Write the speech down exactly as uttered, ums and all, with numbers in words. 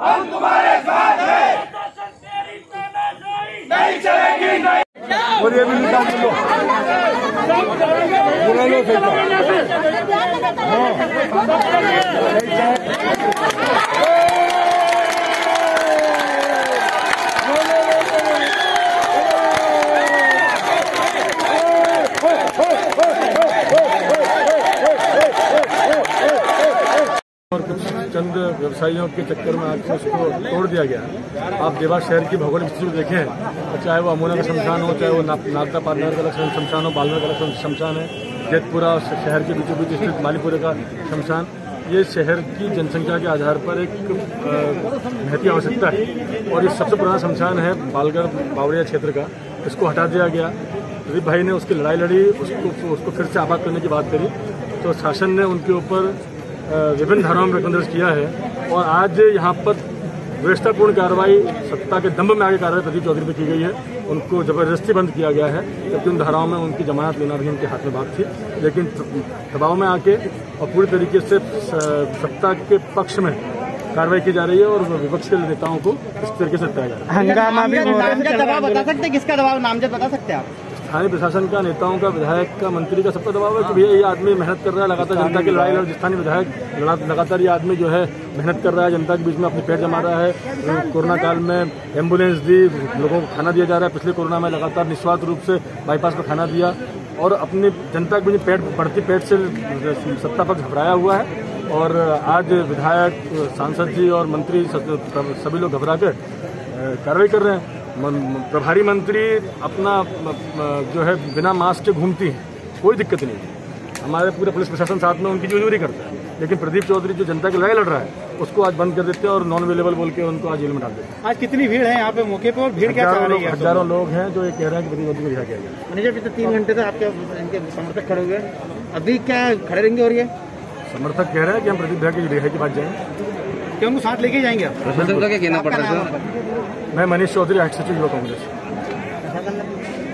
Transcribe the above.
हम तुम्हारे साथ हैं, नहीं चलेगी नहीं। और ये भी निकाल लो, बुला लो और कुछ चंद व्यवसायियों के चक्कर में आज उसको तोड़ दिया गया। आप देवास शहर की भौगोलिक स्थिति को देखें, चाहे वो अमोना का शमशान हो, चाहे वो नागदा पाटनगर का अलग शमशान हो, बालनगर का अलग शमशान है, जेतपुरा शहर के बीचों बीच स्थित मालीपुरे का शमशान, ये शहर की जनसंख्या के आधार पर एक महती आवश्यकता है। और ये सबसे पुराना शमशान है बालगढ़ बावड़िया क्षेत्र का, इसको हटा दिया गया। प्रदीप भाई ने उसकी लड़ाई लड़ी, उसको उसको फिर से आबाद करने की बात करी, तो शासन ने उनके ऊपर विभिन्न धाराओं में प्रकरण दर्ज किया है। और आज यहाँ पर विवशतापूर्ण कार्रवाई, सत्ता के दंभ में आगे कार्रवाई प्रदीप चौधरी पर की गई है। उनको जबरदस्ती बंद किया गया है, जबकि उन धाराओं में उनकी जमानत लेना भी उनके हाथ में बात थी। लेकिन दबाव में आके और पूरी तरीके से सत्ता के पक्ष में कार्रवाई की जा रही है और विपक्ष के नेताओं को इस तरीके से बताया जा रहा है। हंगामा भी दबाव बता सकते हैं, किसका दबाव नामजद बता सकते हैं आप? स्थानीय प्रशासन का, नेताओं का, विधायक का, मंत्री का, सबका दबाव है कि भैया ये आदमी मेहनत कर रहा है, लगातार जनता की लड़ाई लड़ स्थानीय विधायक लगातार ये आदमी जो है मेहनत कर रहा है, जनता के बीच में अपने पेट जमा रहा है। कोरोना काल में एम्बुलेंस दी, लोगों को खाना दिया जा रहा है। पिछले कोरोना में लगातार निस्वार्थ रूप से बाईपास पर खाना दिया और अपनी जनता के बीच पेट बढ़ती पेट से सत्ता पर घबराया हुआ है। और आज विधायक, सांसद जी और मंत्री सभी लोग घबरा कर कार्रवाई कर रहे हैं। प्रभारी मंत्री अपना जो है बिना मास्क के घूमती हैं, कोई दिक्कत नहीं है। हमारे पूरे पुलिस प्रशासन साथ में उनकी जोजूरी करता है। लेकिन प्रदीप चौधरी जो जनता की लड़ाई लड़ रहा है उसको आज बंद कर देते हैं और नॉन अवेलेबल बोल के उनको आज जेल में डाल देते हैं। आज कितनी भीड़ है यहाँ पे मौके पे और भीड़ क्या चाह रही है? हजारों लोग हैं जो ये कह रहे हैं कि प्रदीप चौधरी को रिहा किया गया। मैनेजर पिछले तीन घंटे से आपके इनके समर्थक खड़े हुए, अभी क्या खड़े रहेंगे? और ये समर्थक कह रहे हैं कि हम प्रदीप भाई की रिहाई की बात जाएंगे, क्या उनको साथ लेके जाएंगे? मैं मनीष चौधरी, हेड सचिव युवा कांग्रेस।